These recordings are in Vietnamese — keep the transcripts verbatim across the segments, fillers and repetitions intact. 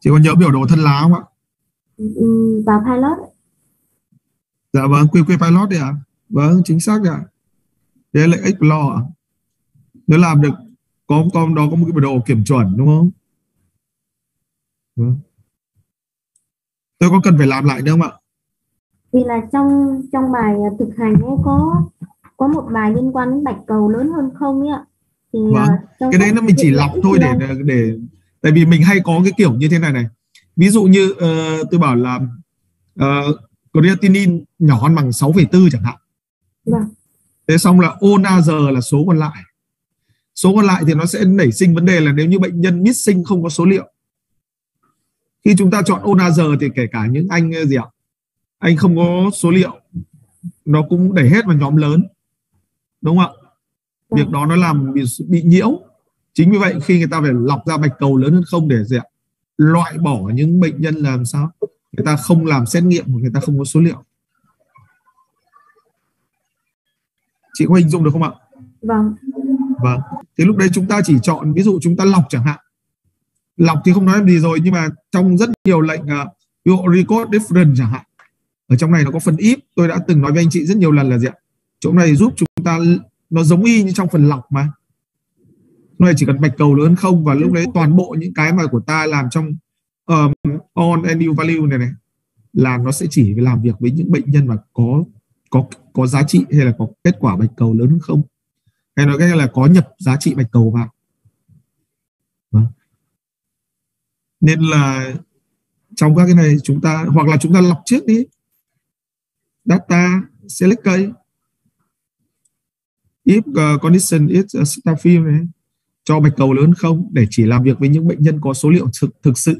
Chị có nhớ biểu đồ thân lá không ạ? Ừ, vào pilot. Dạ vâng, quy quy pilot đấy ạ. Vâng, chính xác ạ. Đấy là Explore ạ. Nếu làm được, có con đó có một cái biểu đồ kiểm chuẩn đúng không? Vâng. Tôi có cần phải làm lại nữa không ạ? Vì là trong trong bài thực hành ấy có có một bài liên quan đến bạch cầu lớn hơn không ấy ạ. Thì Vâng, uh, trong cái sách đấy nó mình hiện chỉ là lọc thôi để Y. để tại vì mình hay có cái kiểu như thế này này. Ví dụ như ờ, tôi bảo là uh, creatinine nhỏ hơn bằng sáu phẩy bốn chẳng hạn. Vâng. Thế xong là O N A R là số còn lại. Số còn lại thì nó sẽ nảy sinh vấn đề là nếu như bệnh nhân missing không có số liệu. Khi chúng ta chọn O N A R thì kể cả những anh gì ạ? Anh không có số liệu, nó cũng đẩy hết vào nhóm lớn, đúng không ạ? Việc Vâng. đó nó làm bị, bị nhiễu. Chính vì vậy khi người ta phải lọc ra bạch cầu lớn hơn không để gì ạ? Loại bỏ những bệnh nhân làm sao người ta không làm xét nghiệm hoặc người ta không có số liệu. Chị có hình dung được không ạ? Vâng. Vâng. Thì lúc đấy chúng ta chỉ chọn, ví dụ chúng ta lọc chẳng hạn. Lọc thì không nói làm gì rồi, nhưng mà trong rất nhiều lệnh uh, ví dụ record different chẳng hạn, ở trong này nó có phần if. Tôi đã từng nói với anh chị rất nhiều lần là gì ạ? Chỗ này giúp chúng ta, nó giống y như trong phần lọc mà. Lúc này chỉ cần bạch cầu lớn không, và lúc đấy toàn bộ những cái mà của ta làm trong um, on and new value này này là nó sẽ chỉ làm việc với những bệnh nhân mà có có có giá trị hay là có kết quả bạch cầu lớn không, hay nói cách là có nhập giá trị bạch cầu vào. Vâng. Nên là trong các cái này chúng ta hoặc là chúng ta lọc trước đi, data select case if uh, condition is uh, staffing này, cho bạch cầu lớn không để chỉ làm việc với những bệnh nhân có số liệu thực thực sự.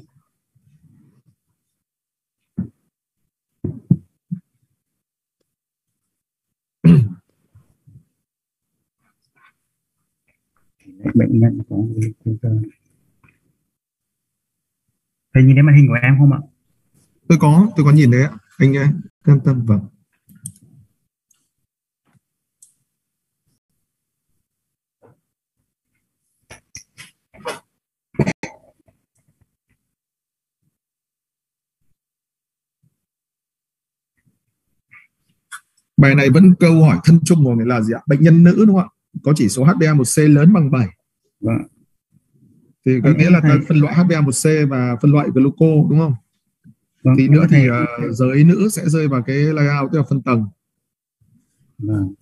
Bệnh nhân có thầy nhìn thấy màn hình của em không ạ? Tôi có, tôi có nhìn thấy ạ. Anh yên tâm. Vâng. Bài này vẫn câu hỏi thân chung của người là gì ạ? Bệnh nhân nữ đúng không ạ? Có chỉ số H b A một C lớn bằng bảy. Vâng. Thì có nghĩa là ta phân loại H b A một C và phân loại gluco đúng không? Vâng, Thì nữa thì thầy... uh, giới nữ sẽ rơi vào cái layout tức là phân tầng. Vâng.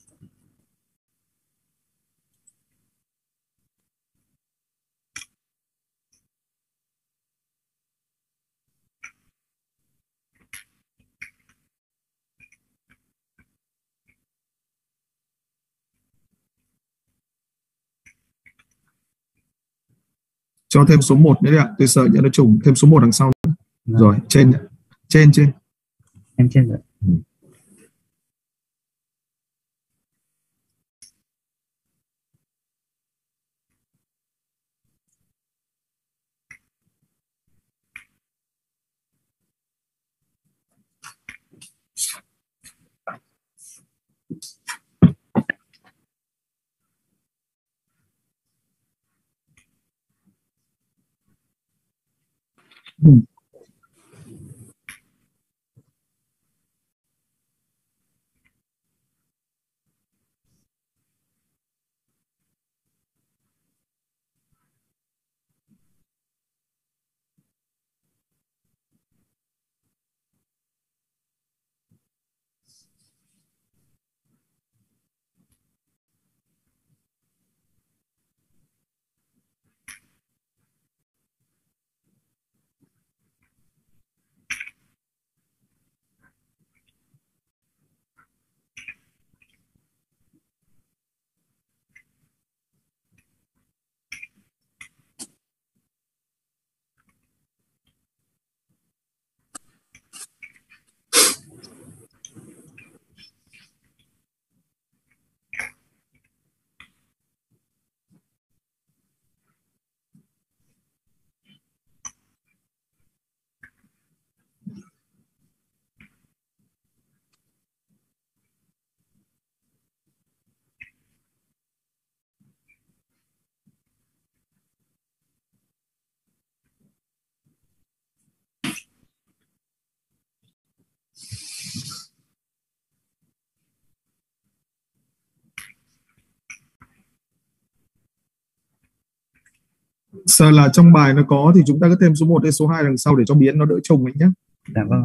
Cho thêm số một nữa đi ạ. Tôi sợ nhớ nó trùng, thêm số một đằng sau nữa. Vâng. Rồi, trên trên trên. Em trên rồi. Ừ. Ừ. Sợ là trong bài nó có thì chúng ta cứ thêm số một hay số hai đằng sau để cho biến nó đỡ trùng ấy nhé. Dạ vâng.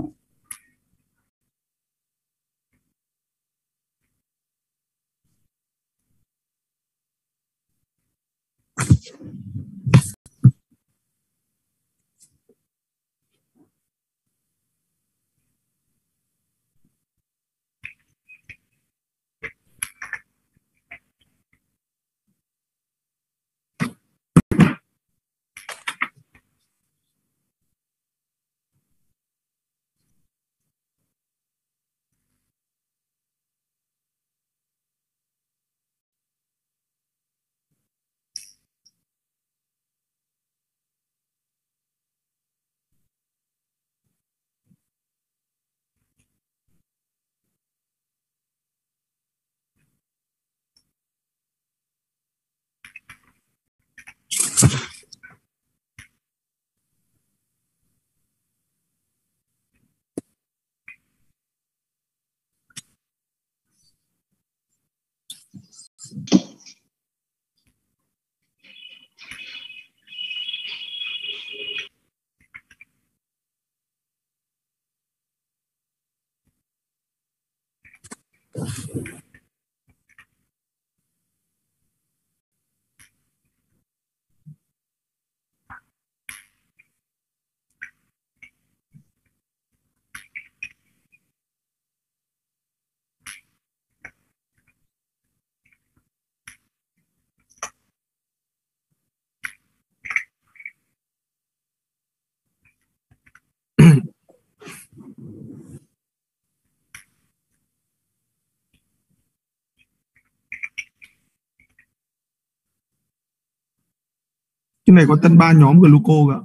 Cái này có tân ba nhóm gluco cả.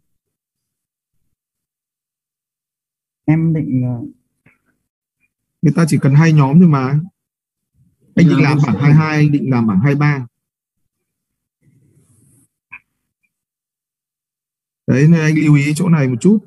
Em định uh, Người ta chỉ cần hai nhóm thôi mà. Anh định làm bảng hai mươi hai, anh định làm bảng hai mươi ba. Đấy nên anh lưu ý chỗ này một chút.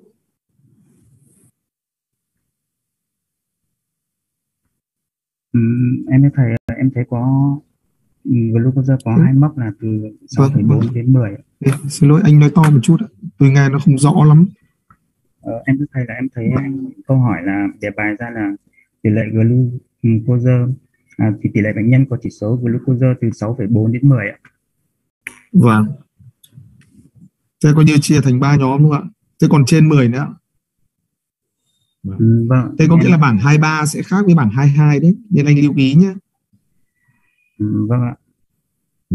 um, em thấy em thấy có um, glucose có Ừ. hai mốc là từ sáu phẩy bốn Vâng. đến mười. Đấy, xin lỗi anh nói to một chút, tôi nghe nó không rõ lắm. Ờ, em thưa thầy là em thấy câu hỏi là đề bài ra là tỷ lệ glucose à, thì tỷ lệ bệnh nhân có chỉ số glucose từ sáu phẩy bốn đến mười ạ. Vâng. Thế coi như chia thành ba nhóm đúng không ạ? Thế còn trên mười nữa. Ừ, vâng. Thế có em... nghĩa là bảng hai mươi ba sẽ khác với bảng hai mươi hai đấy, nên anh lưu ý nhé. Ừ, vâng ạ. Ừ.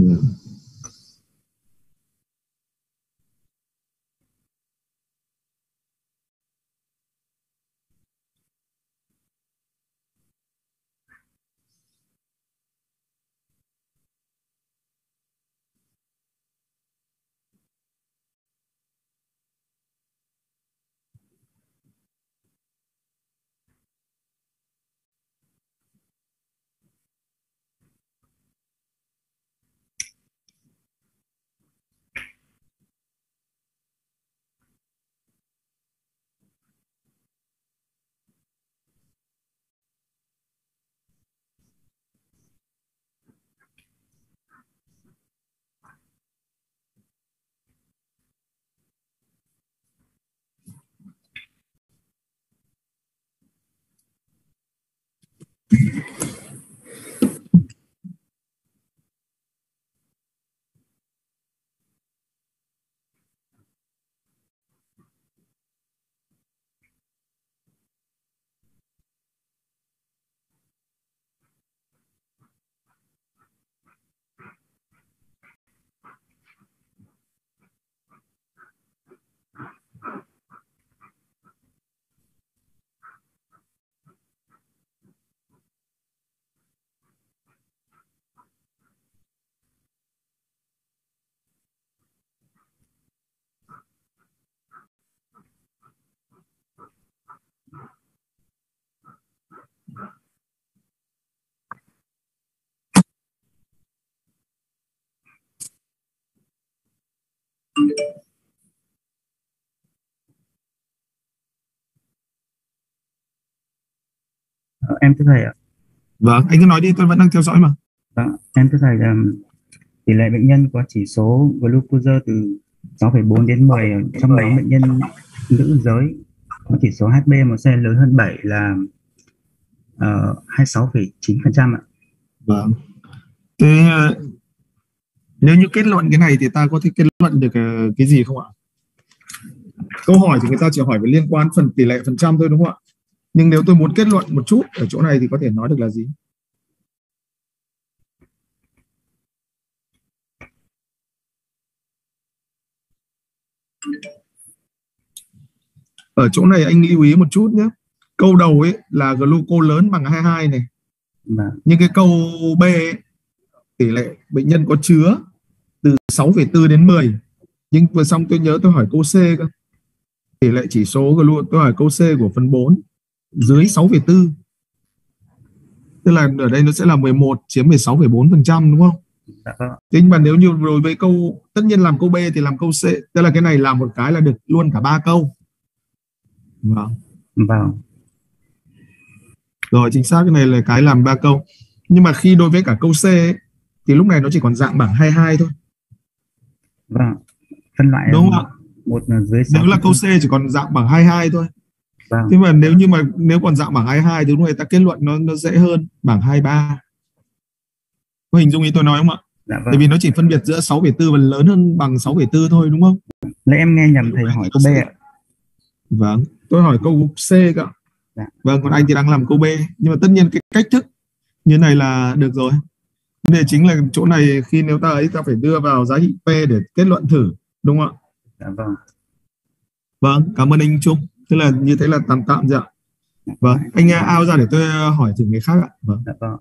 Ờ, em thưa thầy ạ. Vâng, anh cứ nói đi, tôi vẫn đang theo dõi mà. Vâng, em thưa thầy là tỷ lệ bệnh nhân có chỉ số glucose từ sáu phẩy bốn đến mười trong nhóm bệnh nhân nữ giới có chỉ số hát bê A one C lớn hơn bảy là uh, hai mươi sáu phẩy chín phần trăm ạ. Vâng. Thế nếu như kết luận cái này thì ta có thể kết luận được cái gì không ạ? Câu hỏi thì người ta chỉ hỏi về liên quan phần tỷ lệ phần trăm thôi đúng không ạ? Nhưng nếu tôi muốn kết luận một chút ở chỗ này thì có thể nói được là gì? Ở chỗ này anh lưu ý một chút nhé. Câu đầu ấy là gluco lớn bằng hai mươi hai này. Vâng. Nhưng cái câu B ấy, tỷ lệ bệnh nhân có chứa từ sáu phẩy bốn đến mười. Nhưng vừa xong tôi nhớ tôi hỏi câu C cơ. Tỷ lệ chỉ số gluco, tôi hỏi câu C của phần bốn dưới sáu phẩy bốn. Tức là ở đây nó sẽ là mười một chiếm mười sáu phẩy bốn phần trăm đúng không? Dạ vâng. Thế nhưng mà nếu như rồi với câu, tất nhiên làm câu B thì làm câu C, tức là cái này làm một cái là được luôn cả ba câu. Vâng. Vâng. Rồi chính xác, cái này là cái làm ba câu. Nhưng mà khi đối với cả câu C ấy, thì lúc này nó chỉ còn dạng bảng hai mươi hai thôi. Vâng. Phân loại đúng không ạ? Một là dưới sáu. Nếu là câu C chỉ còn dạng bảng hai mươi hai thôi. Vâng. Thế mà nếu như mà nếu còn dạng bảng hai mươi hai thì lúc này ta kết luận nó nó dễ hơn bảng hai mươi ba. Có hình dung ý tôi nói không ạ? Dạ vâng. Bởi vì nó chỉ phân biệt giữa sáu phẩy bốn và lớn hơn bằng sáu phẩy bốn thôi đúng không? Lấy em nghe nhầm thầy hỏi câu B ạ. Vâng, tôi hỏi câu C cơ. Dạ. Vâng, còn anh thì đang làm câu B. Nhưng mà tất nhiên cái cách thức như này là được rồi. Vấn đề chính là chỗ này khi nếu ta ấy ta phải đưa vào giá trị P để kết luận thử, đúng không ạ? Dạ vâng. Vâng, cảm ơn anh Trung. Tức là như thế là tạm tạm rồi ạ. Vâng, anh out ra để tôi hỏi thử người khác ạ. Vâng. Dạ vâng.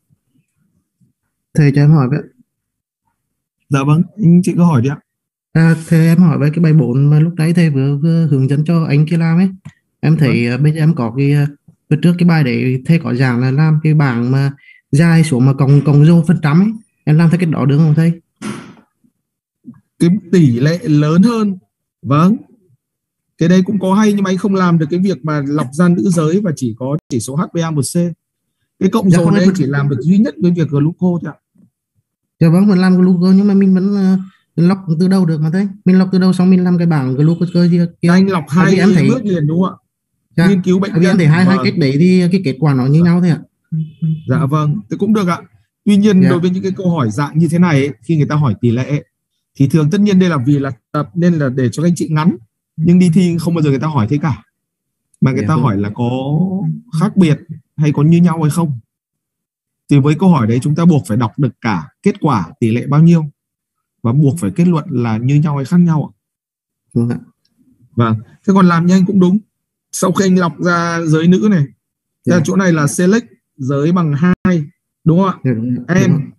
Thầy cho em hỏi với. Dạ vâng, anh chị cứ hỏi đi ạ. À, thầy em hỏi về cái bài bốn mà lúc nãy thầy vừa, vừa hướng dẫn cho anh kia làm ấy. Em thấy vâng. Bây giờ em có cái vừa trước cái bài để thầy có giảng là làm cái bảng mà dài xuống mà cộng cộng dâu phần trăm ấy. Em làm theo cái đó được không thầy? Cái tỷ lệ lớn hơn. Vâng. Cái đây cũng có hay nhưng mà anh không làm được cái việc mà lọc ra nữ giới và chỉ có chỉ số hát bê A one C. Cái cộng dồn đấy anh chỉ làm được duy nhất với việc gluco thôi ạ. Dạ vâng, mình làm gluco nhưng mà mình vẫn uh, lọc từ đâu được mà thầy? Mình lọc từ đâu xong mình làm cái bảng glucose kia. Anh lọc hai em thấy... bước liền đúng không ạ? Dạ. Nghiên cứu bệnh nhân. Em thấy hai vâng. hai cách đấy thì cái kết quả nó như nhau thôi ạ. Dạ vâng, thì cũng được ạ. Tuy nhiên dạ. đối với những cái câu hỏi dạng như thế này ấy, khi người ta hỏi tỷ lệ ấy, thì thường tất nhiên đây là vì là tập nên là để cho các anh chị ngắn, nhưng đi thi không bao giờ người ta hỏi thế cả, mà người dạ, ta vâng. hỏi là có khác biệt hay có như nhau hay không. Thì với câu hỏi đấy chúng ta buộc phải đọc được cả kết quả tỷ lệ bao nhiêu và buộc phải kết luận là như nhau hay khác nhau ạ. Vâng ạ. Vâng. Thế còn làm nhanh cũng đúng. Sau khi anh lọc ra giới nữ này, dạ. ra chỗ này là select giới bằng hai, đúng không ạ? Dạ, đúng, em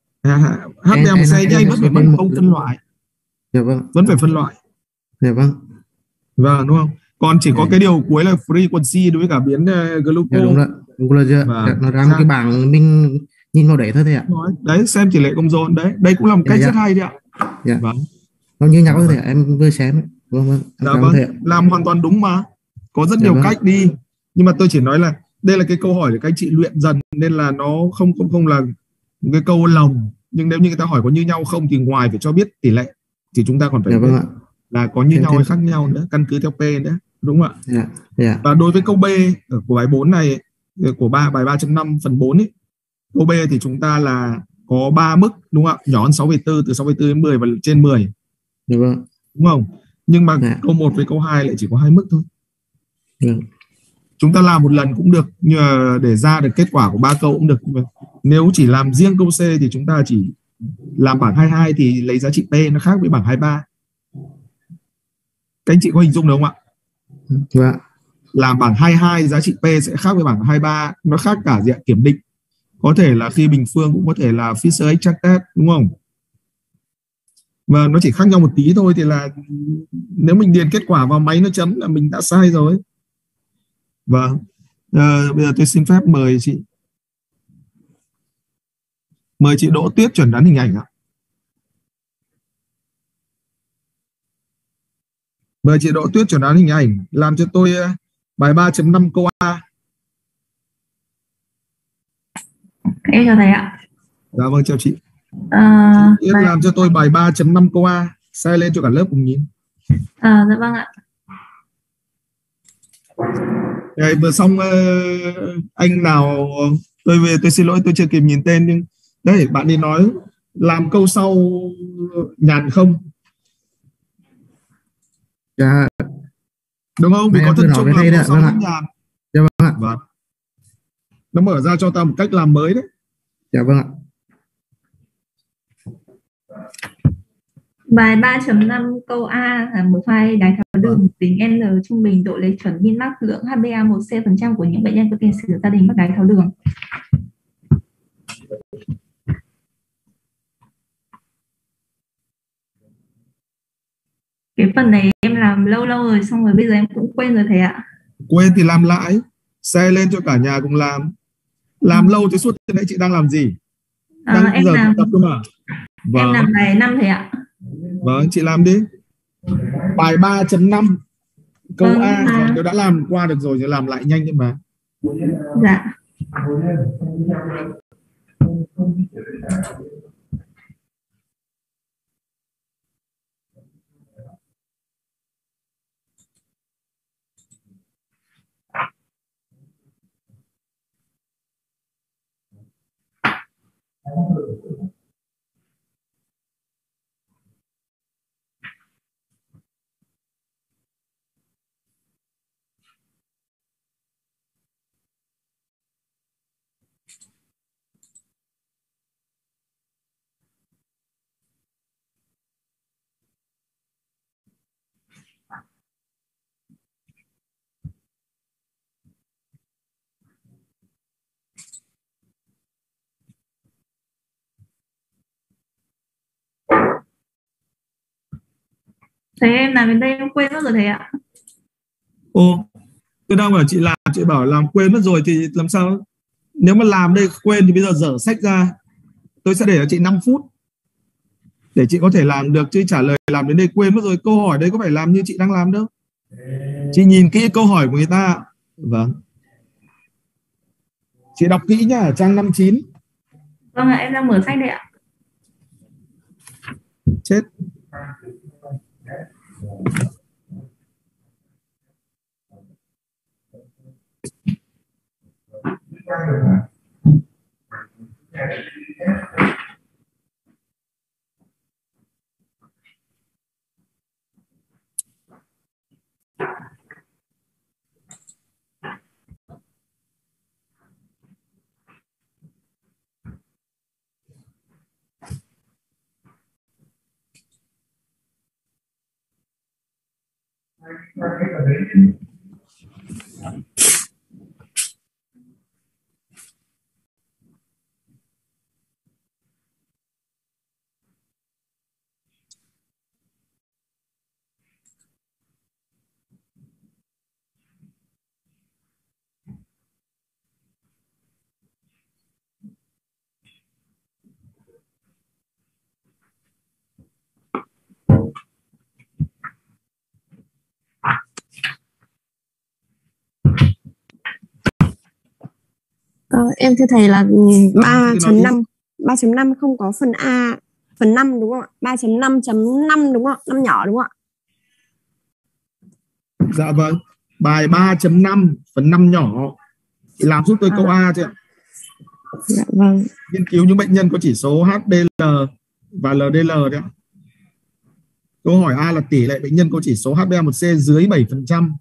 hát bê A one C nhanh vẫn phải phân không phân loại. Dạ vâng. Vẫn phải phân loại. Dạ vâng. Vâng, đúng không? Còn chỉ có cái điều cuối là frequency đối với cả biến uh, gluco. Dạ, đúng rồi. Đúng rồi. Dạ. Dạ, nó ra một cái bảng mình nhìn vào đấy thôi thầy ạ. Đấy, xem tỷ lệ cộng dồn đấy. Đây cũng là một cách dạ, rất dạ. hay đấy ạ. Dạ. Vâng. Nó như nhau thôi thầy ạ. Em vừa xem. Vâng vâng. Dạ vâng. Làm hoàn toàn đúng mà. Có rất dạ, nhiều vâng. cách đi. Nhưng mà tôi chỉ nói là đây là cái câu hỏi để các anh chị luyện dần nên là nó không không không là một cái câu lồng. Nhưng nếu như người ta hỏi có như nhau không thì ngoài phải cho biết tỷ lệ thì chúng ta còn phải dạ, vâng ạ. là có như thêm, nhau hay khác nhau nữa, căn cứ theo P nữa, đúng không ạ? Dạ, dạ. Và đối với câu B ở của bài bốn này, của ba bài ba chấm năm phần bốn ấy, câu B thì chúng ta là có ba mức, đúng không ạ? Nhỏ hơn sáu phẩy bốn, từ sáu phẩy bốn đến mười và trên mười. Dạ, vâng. Đúng không? Nhưng mà dạ. câu một với câu hai lại chỉ có hai mức thôi. Dạ. Chúng ta làm một lần cũng được, nhưng mà để ra được kết quả của ba câu cũng được. Nếu chỉ làm riêng câu C thì chúng ta chỉ làm bảng hai mươi hai thì lấy giá trị P nó khác với bảng hai mươi ba. Các anh chị có hình dung được không ạ? Dạ. Làm bảng hai mươi hai giá trị P sẽ khác với bảng hai mươi ba, nó khác cả diện kiểm định. Có thể là khi bình phương, cũng có thể là Fisher extract test, đúng không? Và nó chỉ khác nhau một tí thôi thì là nếu mình điền kết quả vào máy nó chấm là mình đã sai rồi. Vâng. À, bây giờ tôi xin phép mời chị. Mời chị Đỗ Tuyết chuẩn đoán hình ảnh ạ. Mời chị Đỗ Tuyết chuẩn đoán hình ảnh, làm cho tôi bài ba chấm năm câu A. Em chào thầy ạ. Dạ vâng, chào chị. À, Yết bài làm cho tôi bài ba chấm năm câu A, share lên cho cả lớp cùng nhìn. à, dạ vâng ạ. Đây, vừa xong ờ, anh nào tôi về tôi xin lỗi tôi chưa kịp nhìn tên, nhưng đây bạn đi nói làm câu sau nhàn không, Dạ, đúng không? Vì nãy có em vừa thân nói chung cái làm này câu đấy ạ. sau Vâng rất ạ. nhàn. Dạ vâng ạ. Vâng. Nó mở ra cho ta một cách làm mới đấy. Dạ vâng ạ. Bài ba chấm năm câu A là một file đái tháo đường tính N trung bình độ lấy chuẩn min max lượng H b A một C phần trăm của những bệnh nhân có tiền sử gia đình mắc đái tháo đường. Cái phần này em làm lâu lâu rồi, xong rồi bây giờ em cũng quên rồi thầy ạ. Quên thì làm lại, share lên cho cả nhà cùng làm. Làm lâu thế suốt thế đấy chị đang làm gì? Đang À, em giờ làm tập cơ mà. em Vâng. làm bài năm thầy ạ. Vâng, chị làm đi. Bài ba chấm năm câu Vâng, A à, rồi, nếu đã làm qua được rồi thì làm lại nhanh nhưng mà. dạ. Thầy em làm đến đây em quên mất rồi thầy ạ. Ô, tôi đang bảo chị làm, chị bảo làm quên mất rồi thì làm sao? Nếu mà làm đây quên thì bây giờ dở sách ra, tôi sẽ để cho chị năm phút để chị có thể làm được, chứ trả lời làm đến đây quên mất rồi. Câu hỏi đây có phải làm như chị đang làm đâu. Chị nhìn kỹ câu hỏi của người ta. Vâng. Chị đọc kỹ nhá, trang năm chín. Vâng ạ, em đang mở sách đây ạ. Chết. Ờ, em thưa thầy là ba Chị nói chấm đi. năm ba chấm năm không có phần A, phần năm đúng không ạ? ba chấm năm chấm năm đúng không ạ? năm nhỏ đúng không ạ? Dạ vâng. Bài ba chấm năm phần năm nhỏ. Chị làm giúp tôi À, câu A chứ ạ. dạ vâng. Nghiên cứu những bệnh nhân có chỉ số hát đê lờ và lờ đê lờ đấy ạ. Câu hỏi A là tỷ lệ bệnh nhân có chỉ số hát bê a một xê dưới bảy phần trăm.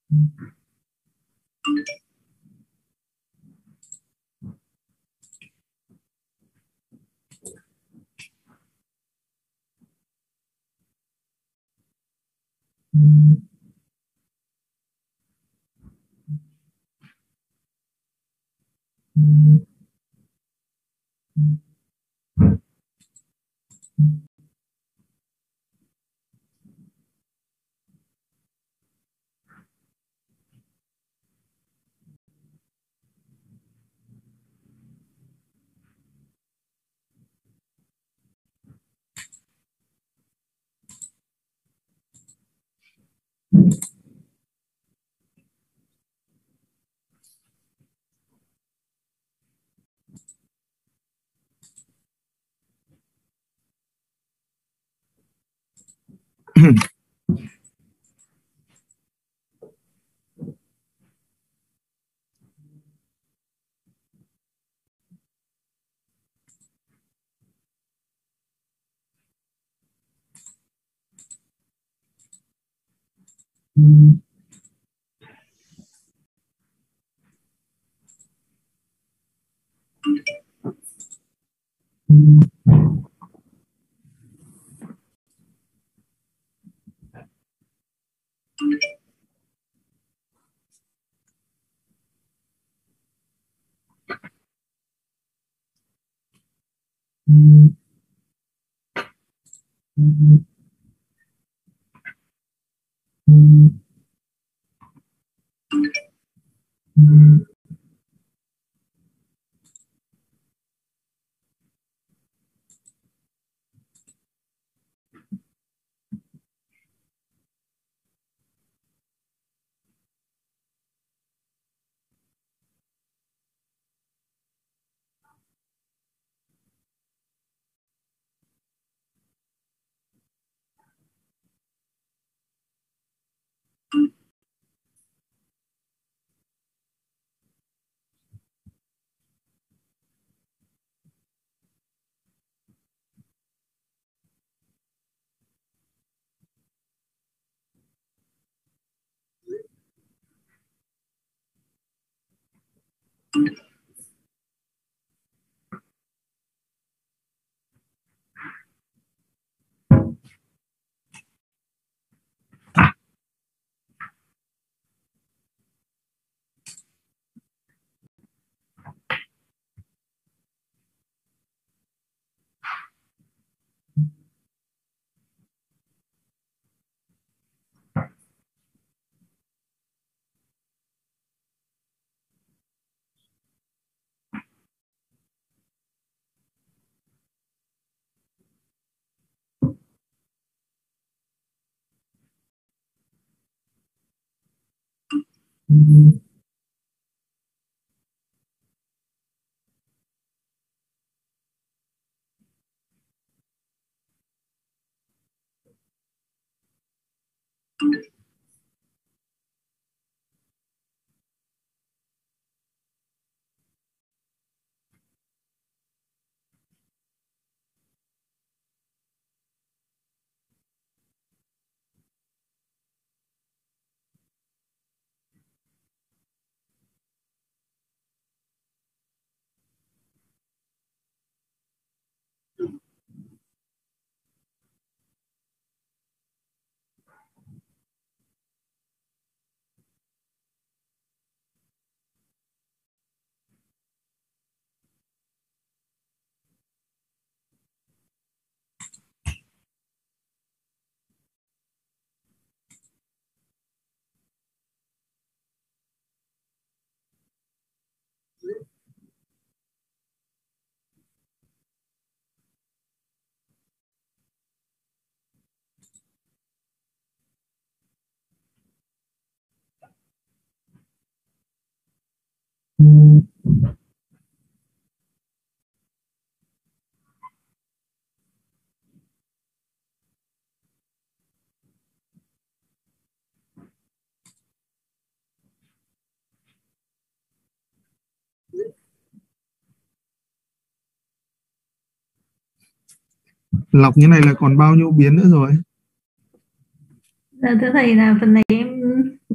Lọc như này là còn bao nhiêu biến nữa rồi? Dạ, thưa thầy là phần này em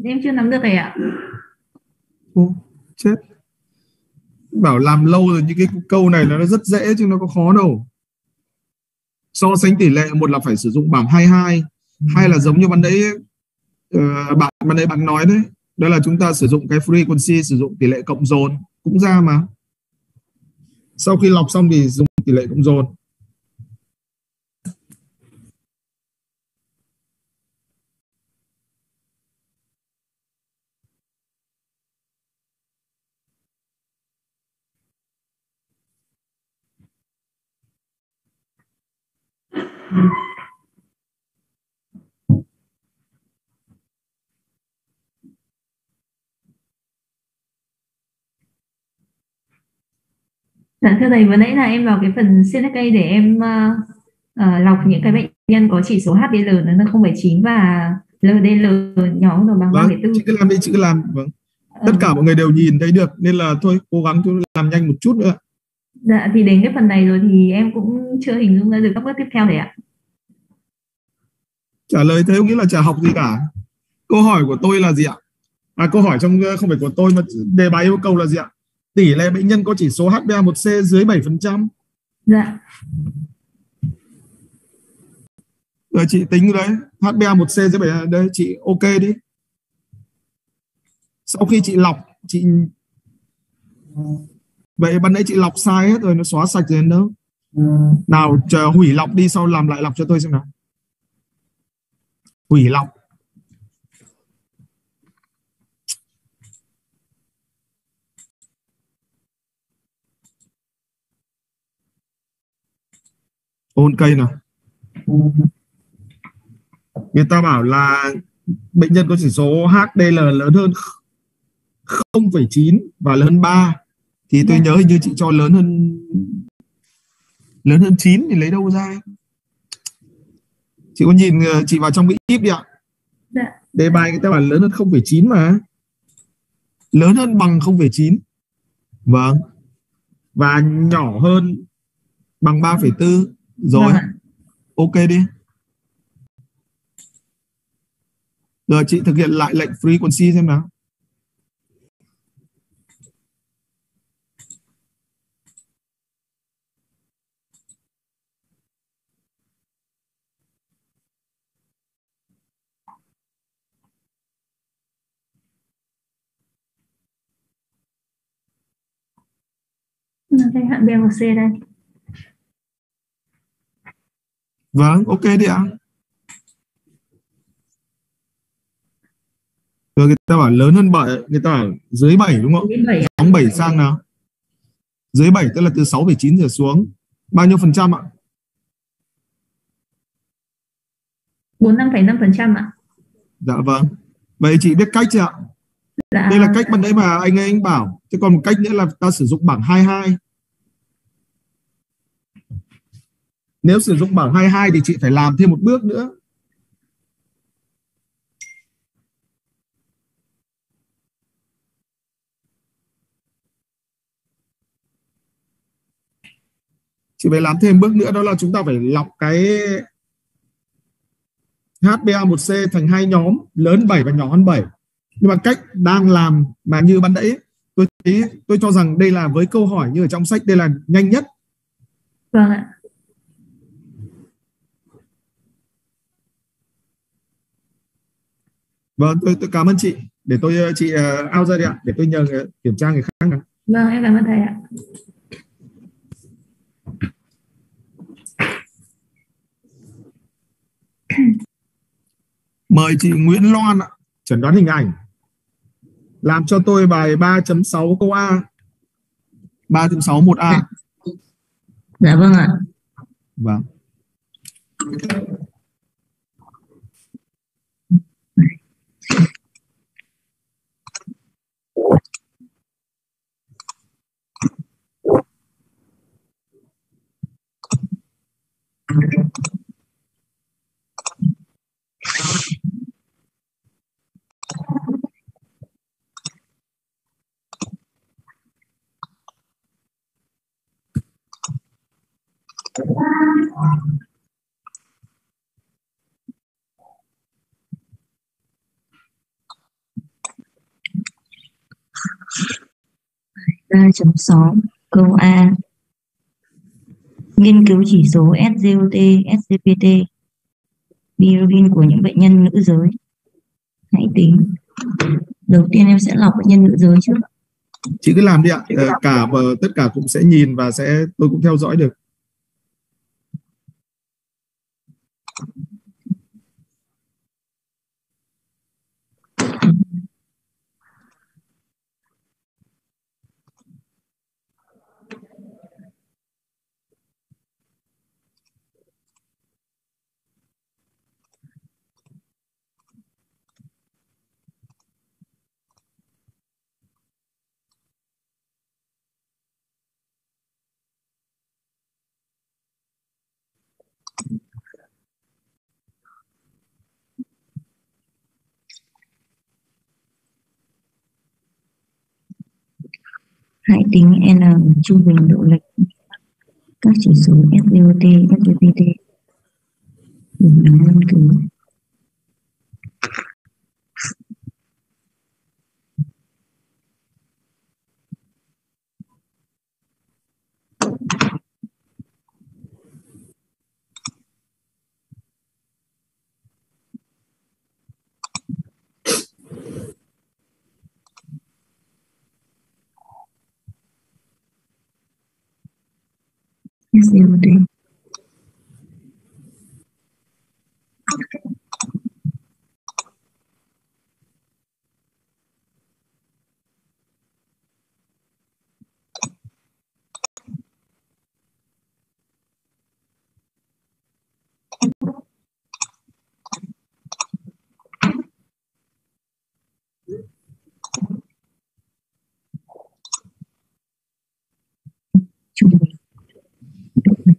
em chưa nắm được thầy ạ. Ô, chết. Bảo làm lâu rồi những cái câu này nó rất dễ chứ nó có khó đâu. So sánh tỷ lệ, một là phải sử dụng bảng hai mươi hai, hai là giống như ban đấy uh, bạn ban đấy bạn nói đấy, đó là chúng ta sử dụng cái frequency, sử dụng tỷ lệ cộng dồn cũng ra mà. Sau khi lọc xong thì dùng tỷ lệ cộng dồn. Dạ thưa thầy, vừa nãy là em vào cái phần xê en ét a để em uh, uh, lọc những cái bệnh nhân có chỉ số hát đê lờ nó là không phẩy chín và lờ đê lờ nhỏ hơn bằng ba phẩy bốn. Chị cứ làm đi, chị cứ làm. Vâng. Tất cả mọi người đều nhìn thấy được nên là thôi cố gắng chúng làm nhanh một chút nữa. Dạ thì đến cái phần này rồi thì em cũng chưa hình dung ra được các bước tiếp theo thầy ạ. Trả lời thế không nghĩa là chả học gì cả. Câu hỏi của tôi là gì ạ? À, câu hỏi trong không phải của tôi mà đề bài yêu cầu là gì ạ? Tỷ lệ bệnh nhân có chỉ số hát bê a một xê dưới bảy phần trăm. Dạ. Rồi chị tính đấy, hát bê a một xê dưới bảy phần trăm, đây chị ok đi. Sau khi chị lọc, chị vậy ban nãy chị lọc sai hết rồi, nó xóa sạch rồi đâu. Nào chờ hủy lọc đi, sau làm lại lọc cho tôi xem nào. Hủy lọc. Ôn cây nào. Người ta bảo là bệnh nhân có chỉ số hát đê lờ lớn hơn không phẩy chín và lớn hơn ba, thì tôi nhớ hình như chị cho lớn hơn lớn hơn chín thì lấy đâu ra. Chị có nhìn, chị vào trong cái íp đi ạ. Dạ. Đề bài người ta bảo lớn hơn không phẩy chín mà. Lớn hơn bằng không phẩy chín. Vâng. Và nhỏ hơn bằng ba phẩy bốn. Rồi. Vâng. Ok đi. Rồi chị thực hiện lại lệnh frequency xem nào. Đây hạn bê a một xê đây. Vâng, ok đi ạ. Rồi người ta bảo lớn hơn bảy, người ta bảo dưới bảy đúng không? Phóng bảy sang nào. Dưới bảy tức là từ sáu phẩy chín trở xuống. Bao nhiêu phần trăm ạ? bốn mươi lăm phẩy năm phần trăm ạ. Dạ vâng. Vậy chị biết cách chưa ạ? Dạ. Đây là cách ban đấy mà anh ấy anh bảo. Thế còn một cách nữa là ta sử dụng bảng hai mươi hai. Nếu sử dụng bảng hai mươi hai thì chị phải làm thêm một bước nữa. Chị phải làm thêm bước nữa, đó là chúng ta phải lọc cái hát bê a một xê thành hai nhóm, lớn bảy và nhỏ hơn bảy. Nhưng mà cách đang làm mà như ban nãy tôi thấy, tôi cho rằng đây là với câu hỏi như ở trong sách đây là nhanh nhất. Vâng ạ. Vâng, tôi, tôi cảm ơn chị. Để tôi chị uh, out ra đi ạ, để tôi nhờ uh, kiểm tra người khác nào. Vâng, em cảm ơn thầy ạ. Mời chị Nguyễn Loan ạ, chẩn đoán hình ảnh. Làm cho tôi bài ba chấm sáu câu A. ba chấm sáu một A. Dạ vâng ạ. Vâng. ba chấm sáu câu A. Nghiên cứu chỉ số ét giê o tê, ét giê pê tê, bilirubin của những bệnh nhân nữ giới. Hãy tính. Đầu tiên em sẽ lọc bệnh nhân nữ giới trước. Chị cứ làm đi ạ. Ờ, cả và tất cả cũng sẽ nhìn và sẽ tôi cũng theo dõi được. Hãy tính N trung bình độ lệch các chỉ số ét giê o tê, ét giê pê tê để làm nghiên cứu. ét giê o tê. Trung bình độ lệch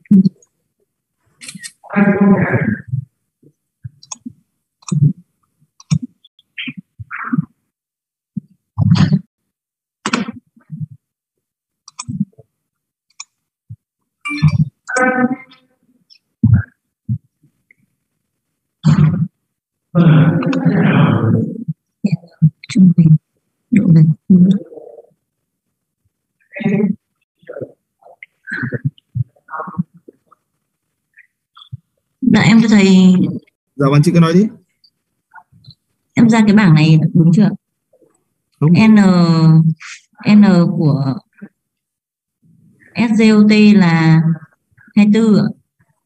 trung bình độ lệch Dạ em cho thầy. Dạ vâng, chị cứ nói đi. Em ra cái bảng này đúng chưa? Đúng. N N của ét giê o tê là hai mươi tư ạ.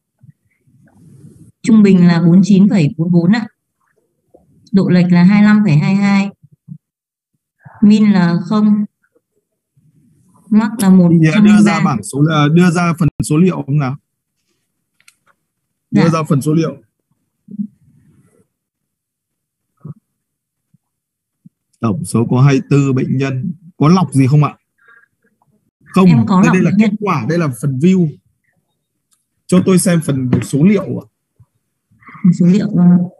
Trung bình là bốn mươi chín phẩy bốn mươi bốn ạ. Độ lệch là hai mươi lăm phẩy hai mươi hai. Min là không. Mắc là một trăm Đưa lẻ ra ba. bảng số đưa ra phần số liệu không nào? Đưa Dạ. ra phần số liệu. Tổng số có hai mươi tư bệnh nhân. Có lọc gì không ạ? Không, Em có đây, lọc đây là bệnh kết nhân. quả, đây là phần view. Cho tôi xem phần số liệu ạ. Số liệu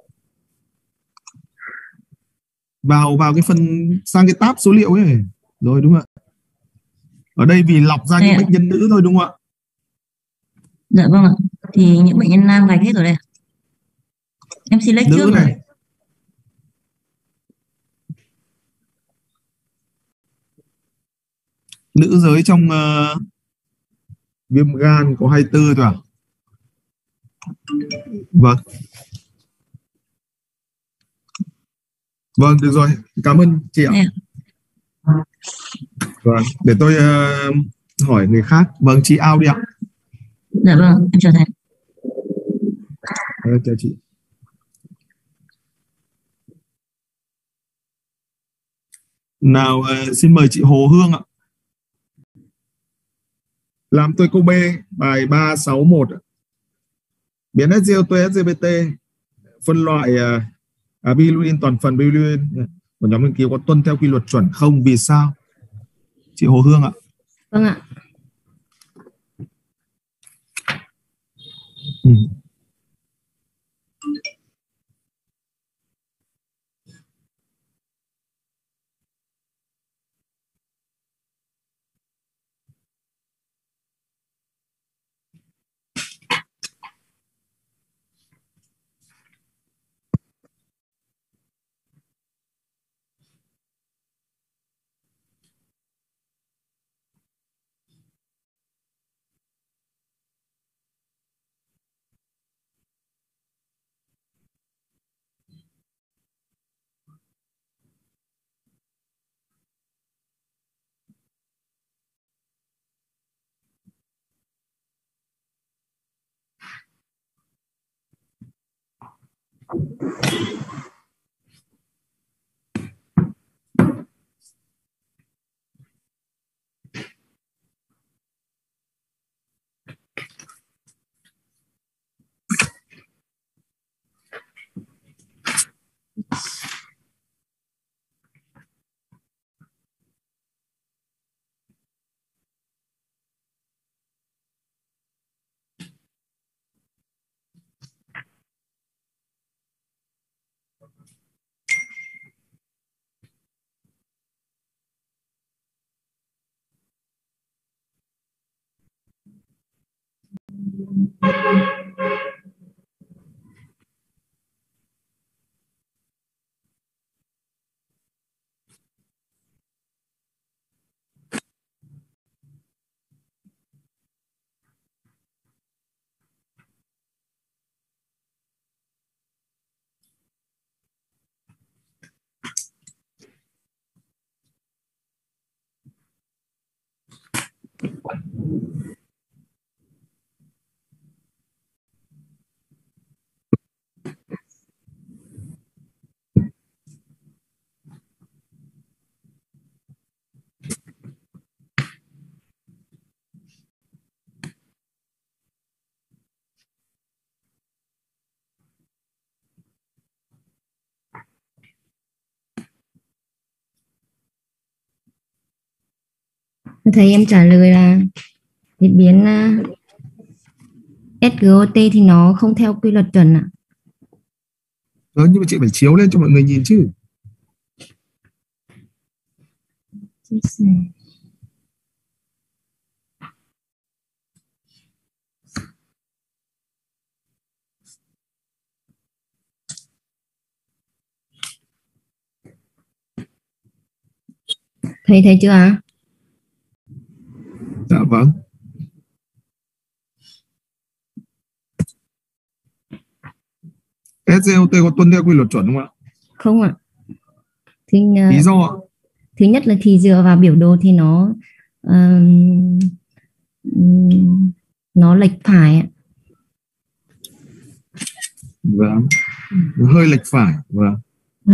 Vào vào cái phần sang cái tab số liệu ấy. Rồi đúng ạ. Ở đây vì lọc ra đây những ạ. bệnh nhân nữ thôi đúng không ạ? Dạ vâng ạ. Thì những bệnh nhân nam gạch hết rồi đây. Em select Nữ trước này. rồi. Nữ giới trong uh, viêm gan có hai mươi tư thôi à? Vâng. Vâng, được rồi. Cảm ơn chị ạ. Vâng, để tôi uh, hỏi người khác. Vâng, chị Ao đi ạ. Dạ vâng, em chào thầy. Ờ, chào chị. Nào, uh, xin mời chị Hồ Hương ạ. Làm tôi câu B, bài ba sáu mốt. Biến ét giê o tê, ét giê pê tê, phân loại uh, uh, bilirubin toàn phần bilirubin của nhóm nghiên cứu có tuân theo quy luật chuẩn không? Vì sao? Chị Hồ Hương ạ. Vâng ạ. Ừ. Thầy em trả lời là cái biến uh, ét giê o tê thì nó không theo quy luật chuẩn ạ. Đó, nhưng mà chị phải chiếu lên cho mọi người nhìn chứ. Thầy thấy chưa ạ? Dạ vâng. ét giê o tê có tuân theo quy luật chuẩn không ạ? Không ạ. Thì, uh, Lý do ạ? Thứ nhất là thì dựa vào biểu đồ thì nó uh, nó lệch phải ạ. Vâng. Hơi lệch phải. Vâng. Ừ.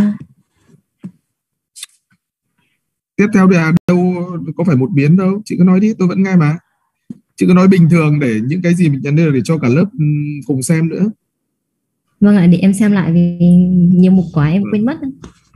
Tiếp theo là đâu có phải một biến đâu, chị cứ nói đi, tôi vẫn nghe mà. Chị cứ nói bình thường để những cái gì mình nhận được để cho cả lớp cùng xem nữa. Vâng ạ, để em xem lại vì nhiều mục quá em quên mất.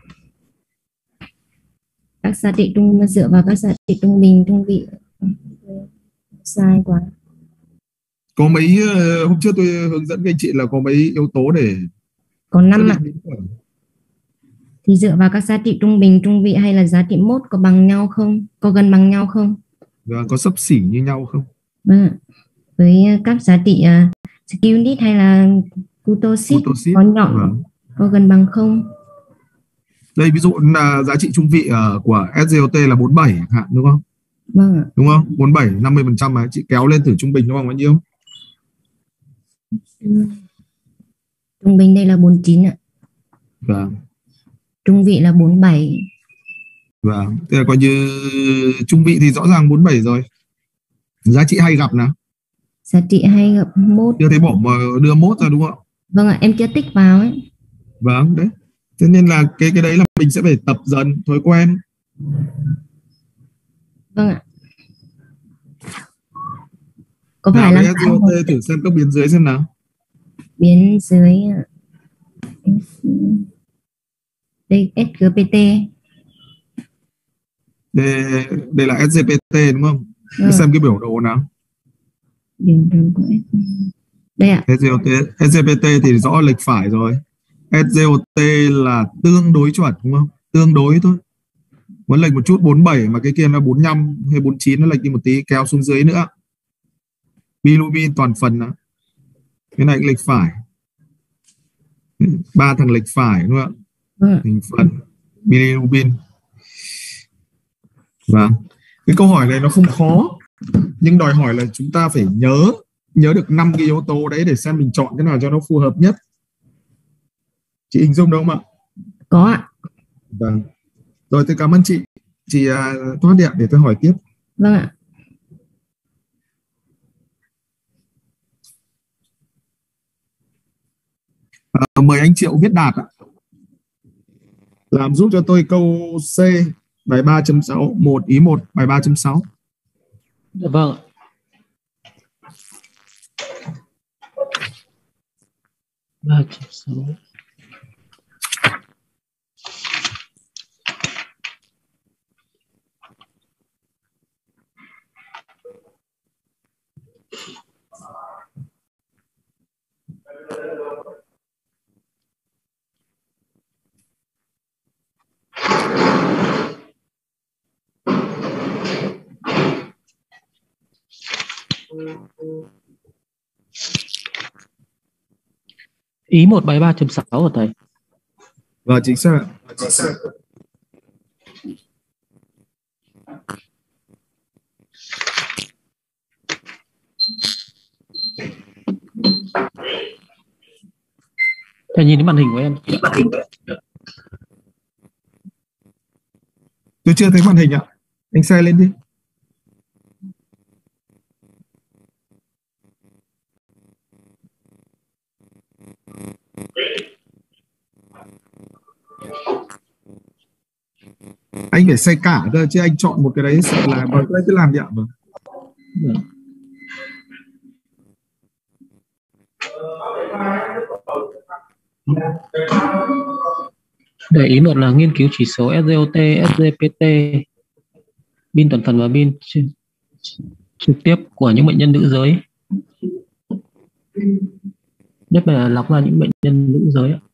Các giá trị trung dựa vào các giá trị trung bình, trung vị. Sai quá. Có mấy hôm trước tôi hướng dẫn các anh chị là có mấy yếu tố để có năm ạ. Thì dựa vào các giá trị trung bình, trung vị hay là giá trị mốt có bằng nhau không? Có gần bằng nhau không? Và có xấp xỉ như nhau không? Vâng. Với các giá trị uh, skill unit hay là Kutoshit có nhọn, vâng, có gần bằng không? Đây ví dụ là giá trị trung vị uh, của ét giê o tê là bốn mươi bảy chẳng hạn, đúng không? Vâng ạ. Đúng không? bốn mươi bảy, năm mươi phần trăm mà chị kéo lên thử trung bình nó bằng bao nhiêu? Trung bình đây là bốn mươi chín ạ. Vâng. Trung vị là bốn mươi bảy. Vâng. Thế là coi như trung vị thì rõ ràng bốn mươi bảy rồi. Giá trị hay gặp nào? Giá trị hay gặp mốt. Chưa thấy bỏ mà đưa mốt ra đúng không? Vâng ạ, em chưa tích vào ấy. Vâng, đấy. Thế nên là cái cái đấy là mình sẽ phải tập dần thói quen. Vâng ạ. Có nào, phải là ét giê o tê thử xem các biến dưới xem nào. Biến dưới đây ét giê pê tê. Đây, đây là ét giê pê tê đúng không? Vâng. Xem cái biểu đồ nào. Biểu đồ của đây ạ. ét giê o tê, ét giê pê tê thì rõ lệch phải rồi. ét giê o tê là tương đối chuẩn đúng không? Tương đối thôi. Muốn lệch một chút bốn mươi bảy mà cái kia là bốn mươi lăm hay bốn mươi chín, nó lệch đi một tí kéo xuống dưới nữa. Bilirubin toàn phần đó. Cái này lệch phải. Ba thằng lệch phải đúng không ạ? Thành phần bilirubin. Vâng. Cái câu hỏi này nó không khó, nhưng đòi hỏi là chúng ta phải nhớ nhớ được năm cái yếu tố đấy để xem mình chọn cái nào cho nó phù hợp nhất. Chị hình dung đúng không ạ? Có ạ. Vâng. Rồi tôi cảm ơn chị. Chị uh, thoát điện để tôi hỏi tiếp. Vâng ạ. À, mời anh Triệu Viết Đạt ạ. Làm giúp cho tôi câu C bài ba chấm sáu, một ý một bài ba chấm sáu. Dạ vâng ạ. ba chấm sáu. Ý một bài ba chấm sáu của thầy. Vâng, chính xác. Thầy nhìn đến màn hình của em. Tôi chưa thấy màn hình ạ. Anh share lên đi. Anh phải share cả cơ chứ anh chọn một cái đấy sợ là vào cái cứ làm đi ạ. Vâng. Để ý một là nghiên cứu chỉ số ét giê o tê, ét giê pê tê, pin toàn phần và pin trực tiếp của những bệnh nhân nữ giới. Nhất là lọc ra những bệnh nhân nữ giới ạ.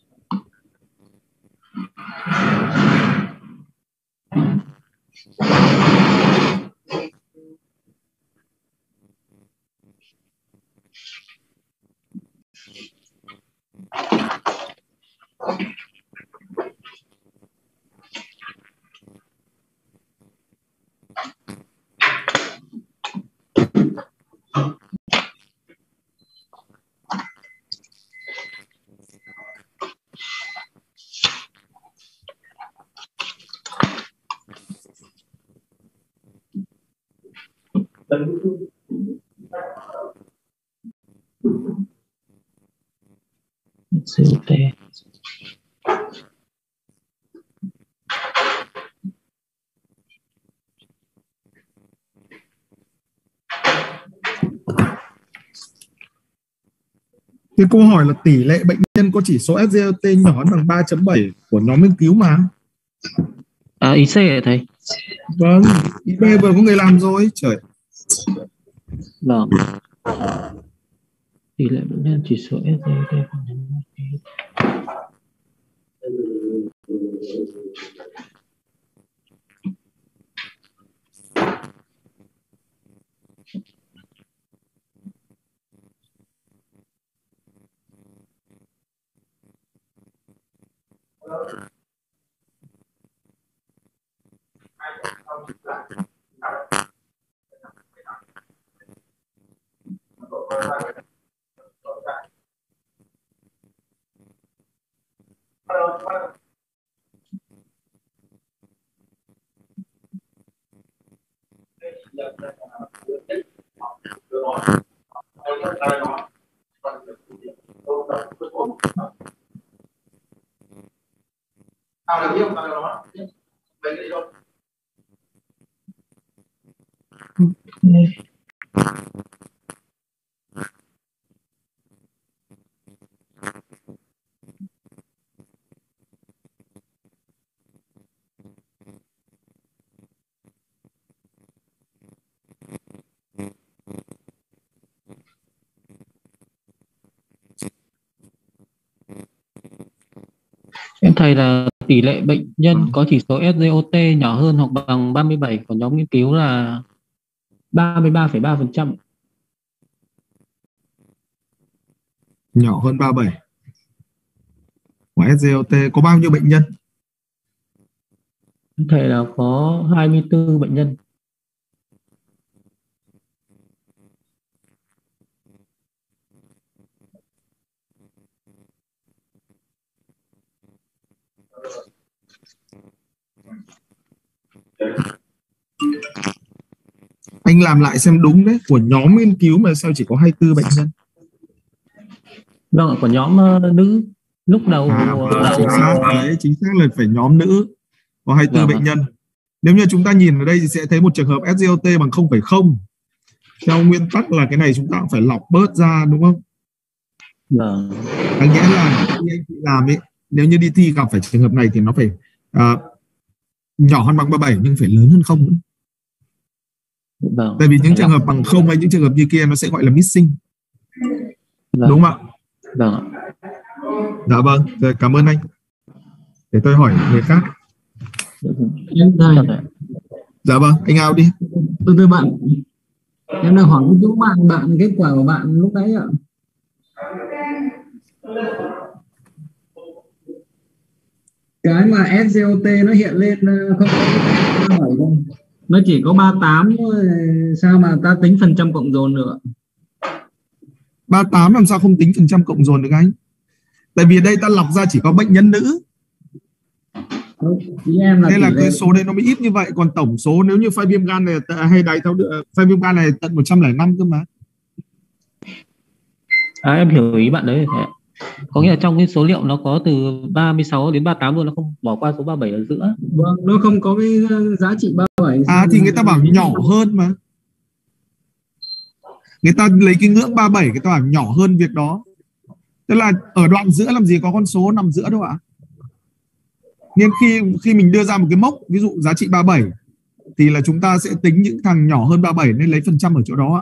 xê o tê. Cái câu hỏi là tỷ lệ bệnh nhân có chỉ số ét giê o tê nhỏ hơn bằng ba chấm bảy của nhóm nghiên cứu mà. À, ý C hả thầy? Vâng, ý B vừa có người làm rồi. Trời. Vâng. Tỷ lệ bệnh nhân chỉ số ét giê o tê của nhóm nghiên cứu. Em thầy là tỷ lệ bệnh nhân có chỉ số ét giê o tê nhỏ hơn hoặc bằng ba mươi bảy của nhóm nghiên cứu là ba mươi ba phẩy ba phần trăm. Nhỏ hơn ba mươi bảy. Của ét giê o tê có bao nhiêu bệnh nhân? Em thầy là có hai mươi tư bệnh nhân. Anh làm lại xem đúng đấy, của nhóm nghiên cứu mà sao chỉ có hai mươi tư bệnh nhân? Vâng ạ, của nhóm uh, nữ lúc đầu. À, uh, chính xác đấy, chính xác là phải nhóm nữ có hai mươi tư Vâng bệnh ạ. nhân. Nếu như chúng ta nhìn ở đây thì sẽ thấy một trường hợp ét giê o tê bằng không phẩy không. Theo nguyên tắc là cái này chúng ta cũng phải lọc bớt ra đúng không? Vâng. Đáng nghĩa là khi anh chị làm ấy, nếu như đi thi gặp phải trường hợp này thì nó phải à, nhỏ hơn bằng ba mươi bảy nhưng phải lớn hơn không nữa. Vâng. Tại vì những Phải trường lọc. hợp bằng không hay những trường hợp như kia nó sẽ gọi là missing. Vâng. Đúng không ạ? Vâng ạ. Dạ vâng, rồi, cảm ơn anh. Để tôi hỏi người khác. Em đây. Dạ vâng, anh ao đi. Từ từ bạn, em đang hỏi cái chỗ bạn bạn kết quả của bạn lúc đấy ạ. Cái mà ét giê o tê nó hiện lên không có ba mươi bảy đâu, nó chỉ có ba mươi tám thôi. Sao mà ta tính phần trăm cộng dồn nữa? ba mươi tám làm sao không tính phần trăm cộng dồn được anh? Tại vì đây ta lọc ra chỉ có bệnh nhân nữ. Ý em là nên là tỷ cái lệ. số đây nó mới ít như vậy, còn tổng số nếu như phai viêm gan này hay đái tháo đường, phai viêm gan này tận một trăm lẻ năm cơ mà. À, em hiểu ý bạn đấy. Có nghĩa là trong cái số liệu nó có từ ba mươi sáu đến ba mươi tám luôn, nó không bỏ qua số ba mươi bảy ở giữa. Vâng, nó không có cái giá trị ba mươi bảy. À thì người ta bảo nhỏ hơn mà. Người ta lấy cái ngưỡng ba mươi bảy, người ta bảo nhỏ hơn việc đó. Tức là ở đoạn giữa làm gì có con số nằm giữa đâu ạ? Nên khi khi mình đưa ra một cái mốc, ví dụ giá trị ba mươi bảy thì là chúng ta sẽ tính những thằng nhỏ hơn ba mươi bảy nên lấy phần trăm ở chỗ đó ạ.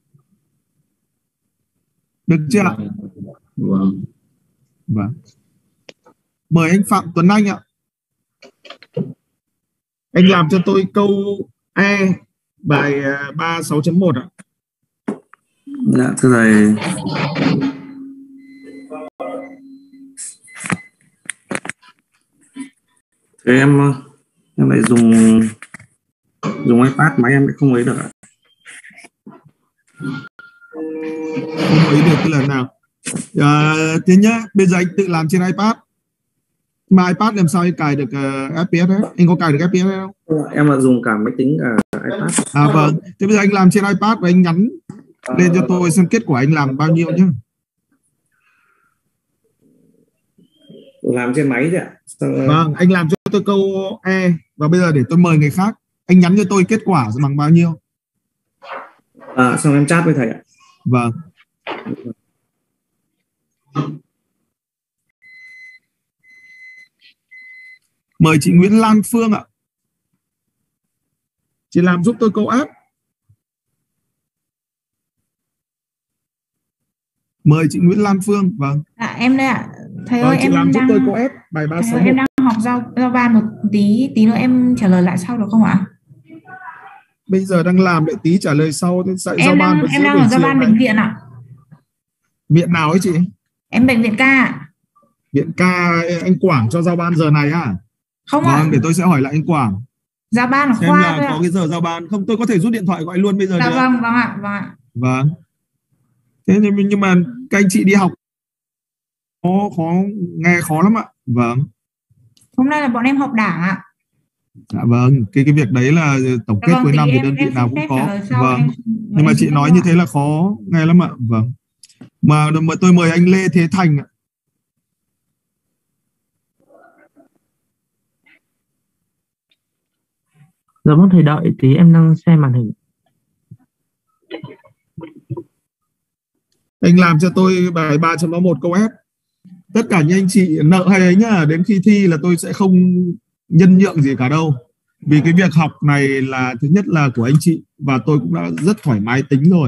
Được chưa ạ? Vâng. Vâng. Mời anh Phạm Tuấn Anh ạ. Anh làm cho tôi câu E bài ba mươi sáu chấm một ạ. Dạ, thưa thầy. Thế em em lại dùng dùng iPad, máy em lại không ấy được ạ. Không ấy được cái lần nào. À, thế nhá, bây giờ anh tự làm trên iPad. Mà iPad làm sao anh cài được uh, ép pê ét ấy? Anh có cài được ép pê ét không? Em là dùng cả máy tính cả iPad. À vâng, thế bây giờ anh làm trên iPad và anh nhắn lên cho tôi xem kết quả anh làm bao nhiêu nhá. Làm trên máy đấy ạ. Sao... Vâng, anh làm cho tôi câu E và bây giờ để tôi mời người khác. Anh nhắn cho tôi kết quả bằng bao nhiêu. À, xong em chat với thầy ạ. Vâng. Mời chị Nguyễn Lan Phương ạ. Chị làm giúp tôi câu F. Mời chị Nguyễn Lan Phương. Vâng. À, em đây ạ. Thầy Vâng, ơi, chị em làm giúp đang tôi câu F bài ba sáu một. em đang học giao giao ban một tí tí nữa em trả lời lại sau được không ạ? Bây giờ đang làm lại tí trả lời sau. Dạy Em giao ban đang em đang ở giao ban bệnh viện ạ. Viện nào ấy chị? Em bệnh viện ca ạ. Viện ca anh Quảng cho giao ban giờ này à? Không vâng, ạ. để tôi sẽ hỏi lại anh Quảng. Giao ban ở xem khoa là thôi có ạ. cái giờ giao ban không, tôi có thể rút điện thoại gọi luôn bây giờ Dạ được. vâng, vâng ạ, vâng ạ. Vâng. Thế nhưng, nhưng mà các anh chị đi học khó, khó nghe khó lắm ạ. Vâng. Hôm nay là bọn em họp đảng ạ. Dạ vâng, cái cái việc đấy là tổng Dạ kết vâng, cuối thì năm thì em, đơn vị em nào xin cũng phép có. trả lời sau, Vâng. em- Nhưng mà em chị xin nói phép như ạ. thế là khó nghe lắm ạ. Vâng. Mà mà tôi mời anh Lê Thế Thành ạ. Dạ vâng thầy, đợi tí em đang xem màn hình. Anh làm cho tôi bài ba chấm một câu F. Tất cả những anh chị nợ hay ấy nhá, đến khi thi là tôi sẽ không nhân nhượng gì cả đâu. Vì cái việc học này là thứ nhất là của anh chị và tôi cũng đã rất thoải mái tính rồi.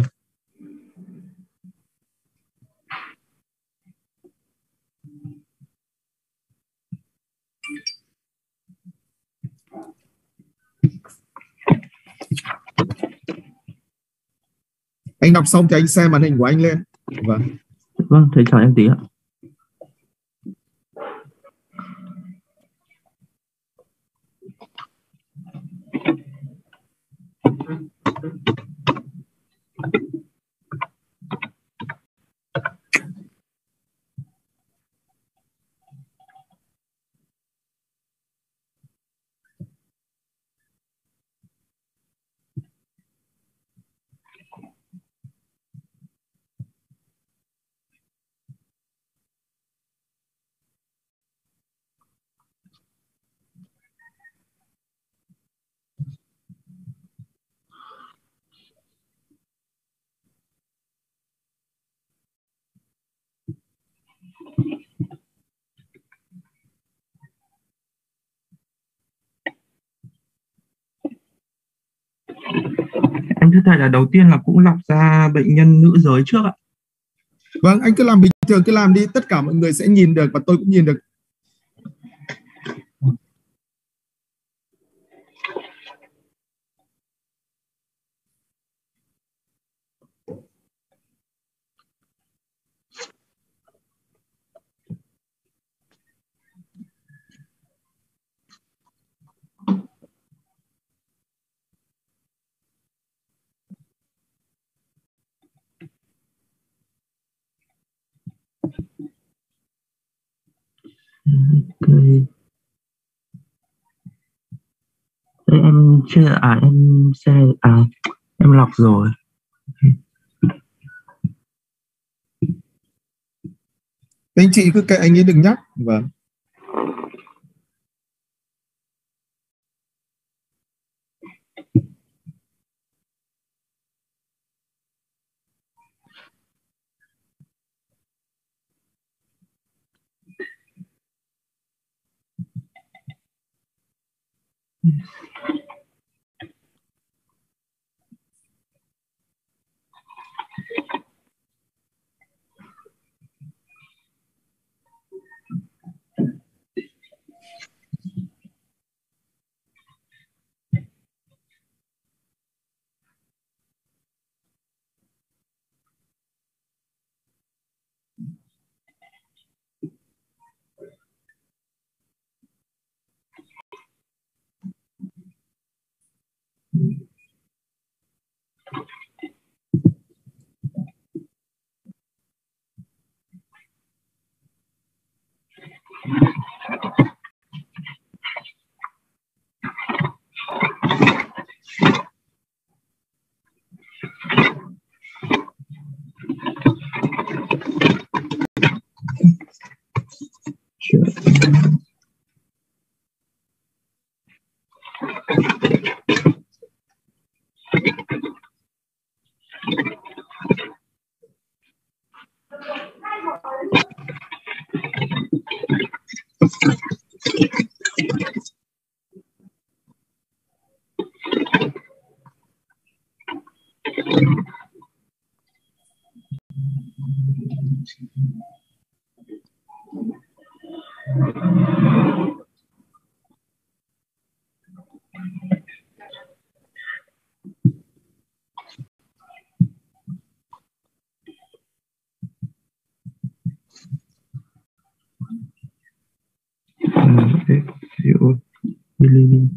Anh đọc xong thì anh xem màn hình của anh lên. Vâng. Vâng, thầy chờ em tí ạ. Em thưa thầy là đầu tiên là cũng lọc ra bệnh nhân nữ giới trước ạ. Vâng, anh cứ làm bình thường, cứ làm đi, tất cả mọi người sẽ nhìn được và tôi cũng nhìn được. Okay. Thế em chưa à em xe à em lọc rồi. Anh chị cứ kệ anh ấy đừng nhắc. Vâng. Hiểu bilirubin.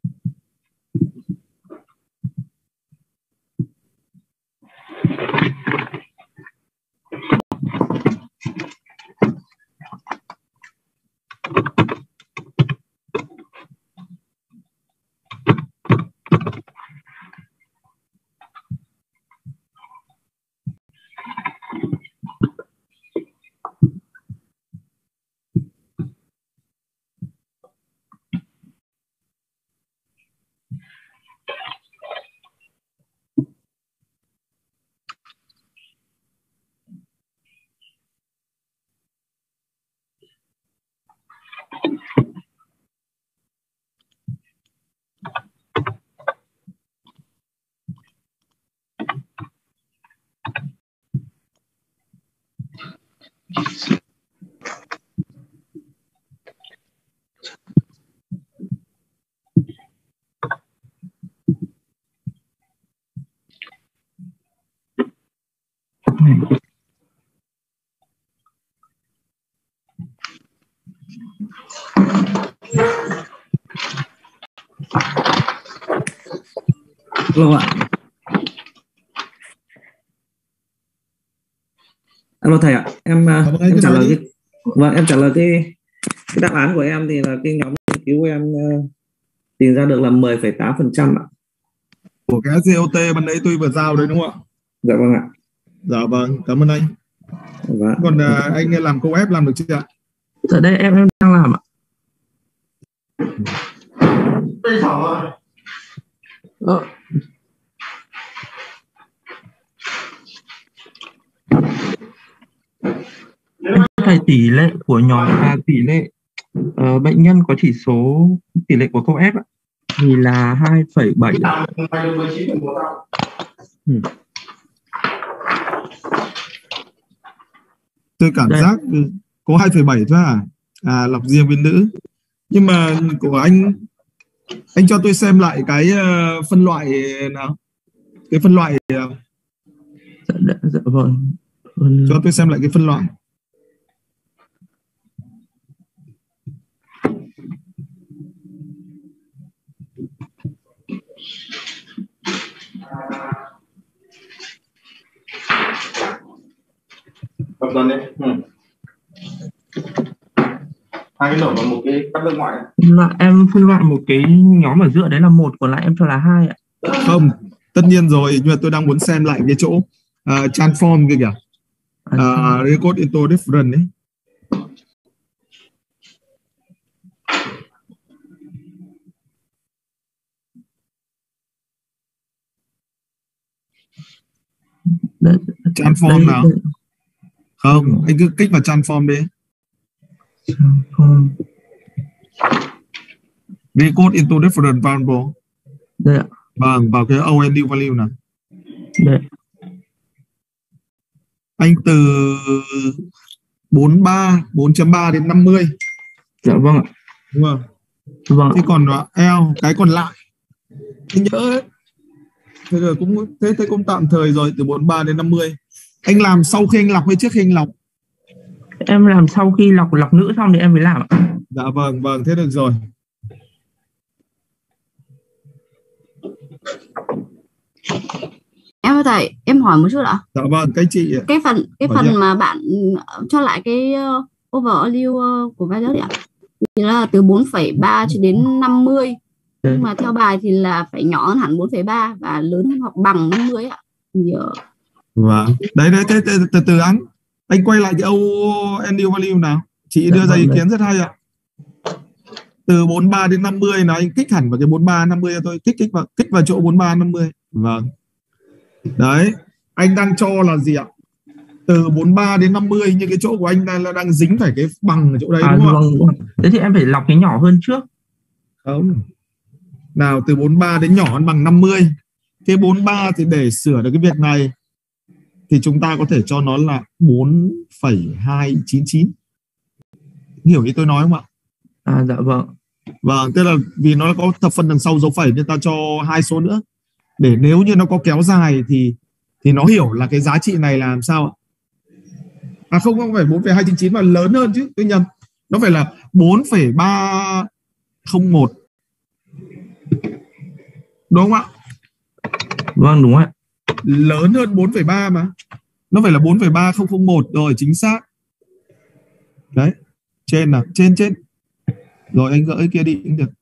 Alo ạ. Alo thầy ạ, em em trả lời cái vâng em trả lời cái cái đáp án của em thì là cái nhóm nghiên cứu của em uh, tìm ra được là mười phẩy tám phần trăm ạ. Của cái giê o tê ban nãy tôi vừa giao đấy đúng không ạ? Dạ vâng ạ. Dạ vâng, cảm ơn anh. Vâng. Còn uh, anh làm câu ép làm được chưa ạ? Ở đây em em đang làm ạ. Ờ. thầy tỷ lệ của nhóm à, tỷ lệ uh, bệnh nhân có chỉ số tỷ lệ của câu F ạ, thì là hai phẩy bảy. Ừ. Tôi cảm Đây. giác có hai phẩy bảy thôi à? À, lọc riêng bên nữ. Nhưng mà của anh anh cho tôi xem lại cái uh, phân loại nào. Cái phân loại uh, Dạ, dạ, dạ vâng. cho tôi xem lại cái phân loại. Tập dần đấy. Ừ. Hai cái nổ và một cái cắt bên ngoài. Là em phân loại một cái nhóm ở giữa đấy là một, còn lại em cho là hai ạ. Không, tất nhiên rồi, nhưng mà tôi đang muốn xem lại cái chỗ uh, transform kia kìa. Uh, record into different ấy. Đấy, transform đây, nào? đây. Không, anh cứ kích vào transform đi. Transform. Record into different variable. Đây ạ. Vâng, vào cái O and U value nào. Đây. Anh từ bốn mươi ba, bốn chấm ba đến năm mươi. Dạ vâng ạ. Đúng không? Vâng. Thế còn L, cái còn lại anh nhớ ấy. Thế rồi cũng thế thế cũng tạm thời rồi, từ bốn mươi ba đến năm mươi. Anh làm sau khi anh lọc hay trước khi anh lọc? Em làm sau khi lọc lọc nữ xong thì em mới làm ạ. Dạ vâng, vâng, thế được rồi. Em ơi thầy, em hỏi một chút ạ. Dạ vâng, cái chị Cái phần cái hỏi phần đi. mà bạn cho lại cái uh, overall uh, của virus ạ, thì là từ bốn phẩy ba cho đến năm mươi. Đấy. Nhưng mà theo bài thì là phải nhỏ hơn hẳn bốn phẩy ba và lớn hơn hoặc bằng năm mươi ạ. Giờ... Vâng. Đấy đấy, thế, thế, từ từ anh. Anh quay lại cái O and U value nào. Chị Dạ đưa ra vâng, ý đấy. kiến rất hay ạ. Từ bốn mươi ba đến năm mươi là anh kích hẳn vào cái bốn mươi ba năm mươi cho tôi, kích kích vào kích vào chỗ bốn mươi ba năm mươi. Vâng. Đấy, anh đang cho là gì ạ? Từ bốn mươi ba đến năm mươi, nhưng cái chỗ của anh đang là đang dính phải cái bằng ở chỗ đấy, À, đúng không vâng, ạ? vâng. Thế thì em phải lọc cái nhỏ hơn trước. Không. Nào, từ bốn mươi ba đến nhỏ hơn bằng năm mươi. Cái bốn mươi ba thì để sửa được cái việc này thì chúng ta có thể cho nó là bốn phẩy hai chín chín. Hiểu ý tôi nói không ạ? À dạ vâng. Vâng, tức là vì nó có thập phân đằng sau dấu phẩy nên ta cho hai số nữa. Để nếu như nó có kéo dài thì thì nó hiểu là cái giá trị này là làm sao ạ? À không, không phải bốn phẩy hai chín chín mà lớn hơn chứ, tôi nhầm. Nó phải là bốn phẩy ba không một. Đúng không ạ? Vâng, đúng ạ. Lớn hơn bốn phẩy ba mà. Nó phải là bốn phẩy ba không không một rồi, chính xác. Đấy, trên nào, trên trên. Rồi anh gỡ kia đi cũng được.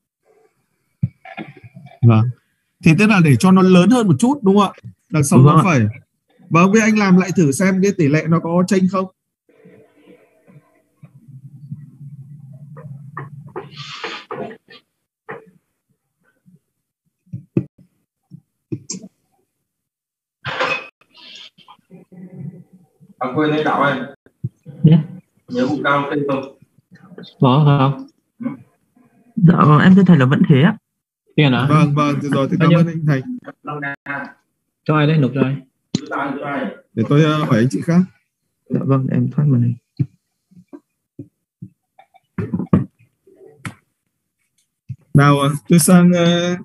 Vâng. Thì tức là để cho nó lớn hơn một chút, đúng không ạ? Đằng sau nó phải. Vâng, với anh làm lại thử xem cái tỷ lệ nó có chênh không. À, quên đấy Đạo ơi. Yeah. Nhớ vụ karaoke không? Có không? Dạ vâng, em thưa thầy là vẫn thế á. Tiền à? Vâng, vâng, rồi, rồi, cảm ơn anh thầy. Cho ai đấy, nộp cho ai? Để tôi uh, hỏi anh chị khác. Dạ vâng, em thoát màn hình. Nào, tôi sang uh...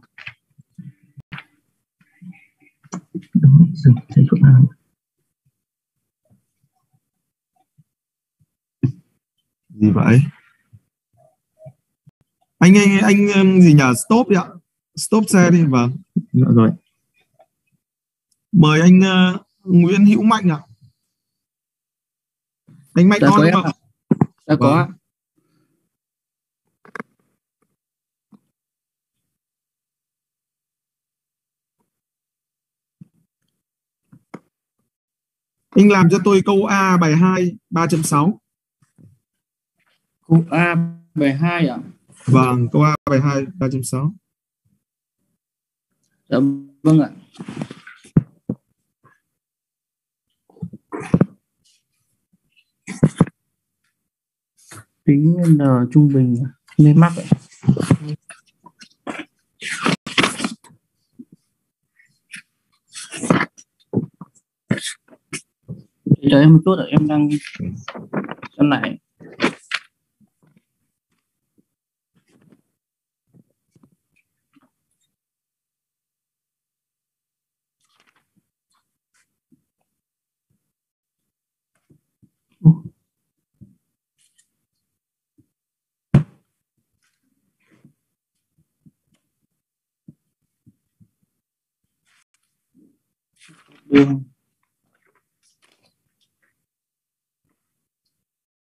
Dừng, thấy chỗ nào? Gì vậy? Anh anh anh gì nhỉ? Stop đi ạ. Stop xe đi. Vâng. Dạ rồi. Mời anh uh, Nguyễn Hữu Mạnh ạ. Anh Mạnh Dạ, on có không ạ? ạ? Dạ có ạ. Anh làm cho tôi câu A bài hai ba chấm sáu. Câu A bài hai ạ? Vâng, câu A bài hai ba chấm sáu. Dạ vâng ạ. tính N trung bình nên mắc vậy. Chờ em một chút rồi em đang xem lại. Đường